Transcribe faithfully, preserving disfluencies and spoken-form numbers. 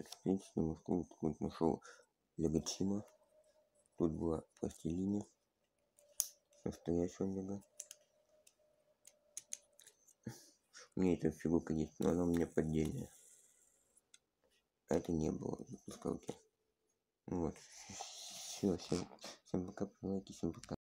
Так, в принципе, вот, вот нашел Лего Тима. Тут была пластилина. Настоящая Лего. У меня эта фигурка есть, но она у меня поддельная. А это не было в запускалке. Вот. Все, всем, всем пока, лайки, всем пока.